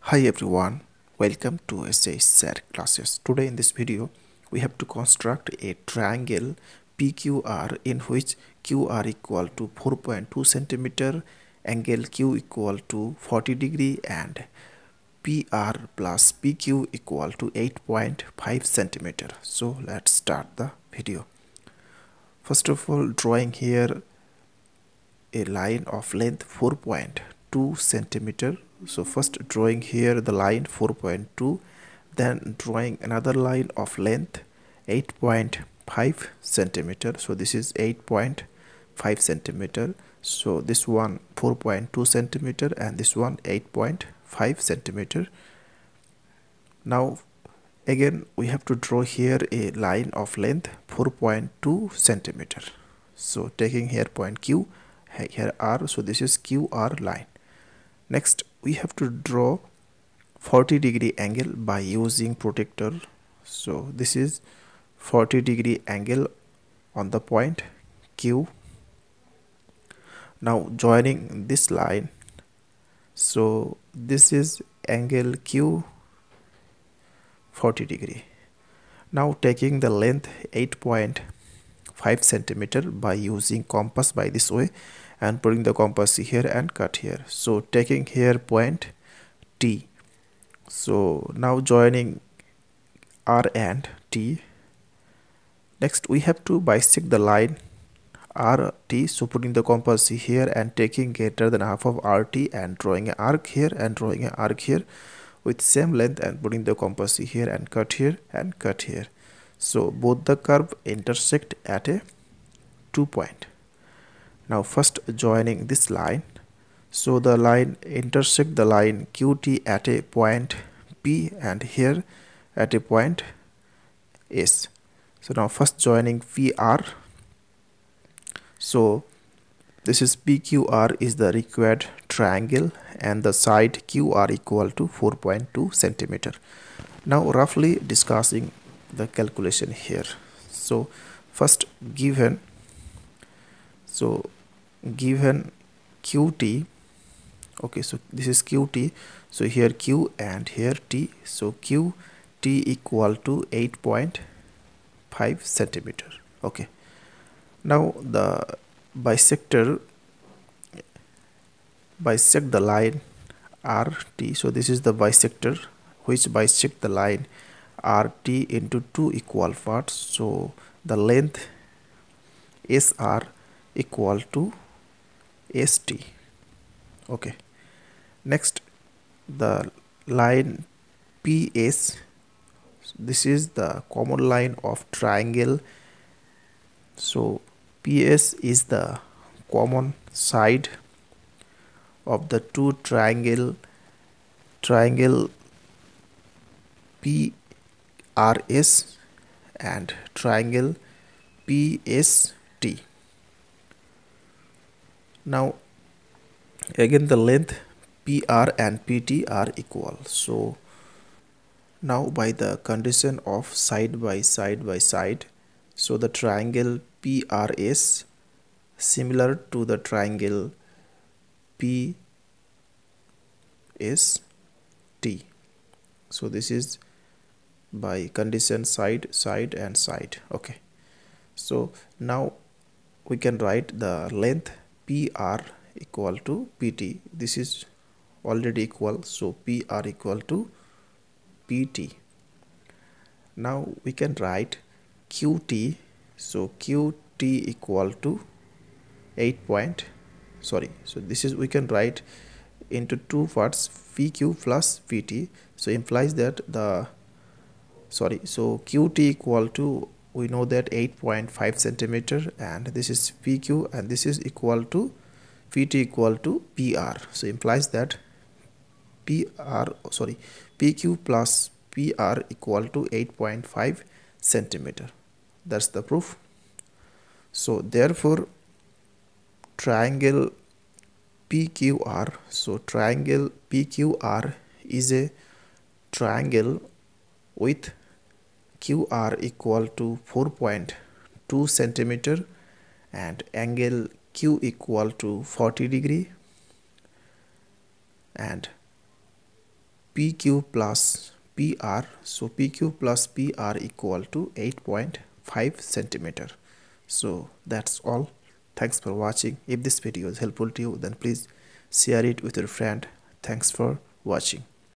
Hi everyone, welcome to SHsirclasses. Today in this video, we have to construct a triangle PQR in which QR equal to 4.2 centimeter, angle Q equal to 40 degree and PR plus PQ equal to 8.5 centimeter. So let's start the video. First of all, drawing here a line of length 4.2 centimeter. So first drawing here the line 4.2, then drawing another line of length 8.5 centimeter. So this is 8.5 centimeter. So this one 4.2 centimeter and this one 8.5 centimeter. Now again we have to draw here a line of length 4.2 centimeter. So taking here point Q, here R, so this is QR line. Next we have to draw 40 degree angle by using protractor. So this is 40 degree angle on the point Q. Now joining this line, so this is angle Q 40 degree. Now taking the length 8.5 centimeter by using compass by this way and putting the compass here and cut here. So taking here point T. So now joining R and T. Next we have to bisect the line RT. So putting the compass here and taking greater than half of RT and drawing an arc here and drawing an arc here with same length and putting the compass here and cut here and cut here. So both the curve intersect at a 2 point. Now first joining this line, so the line intersect the line QT at a point P and here at a point S. So now first joining PR. So this is PQR is the required triangle and the side QR equal to 4.2 centimeter. Now roughly discussing the calculation here. So first given QT, okay, so this is QT, so here Q and here T, so QT equal to 8.5 centimeter. Okay, now the bisect the line RT. So this is the bisector which bisect the line RT into two equal parts. So the length SR equal to ST. Okay, next the line PS, this is the common line of triangle. So PS is the common side of the two triangle PRS and triangle PST. Now again the length PR and PT are equal. So now by the condition of side by side, so the triangle PRS similar to the triangle PST. So this is by condition side and side. Okay, so now we can write the length PR equal to PT. This is already equal, so PR equal to PT. Now we can write QT. So QT equal to 8 point, sorry, so this is, we can write into two parts, PQ plus PT. So implies that the, sorry, so QT equal to, we know that 8.5 centimeter and this is PQ and this is equal to PT equal to PR. So implies that PQ plus PR equal to 8.5 centimeter. That's the proof. So therefore triangle PQR, so triangle PQR is a triangle with QR equal to 4.2 centimeter and angle Q equal to 40 degree and PQ plus PR. So PQ plus PR equal to 8.5 centimeter. So that's all. Thanks for watching. If this video is helpful to you, then please share it with your friend. Thanks for watching.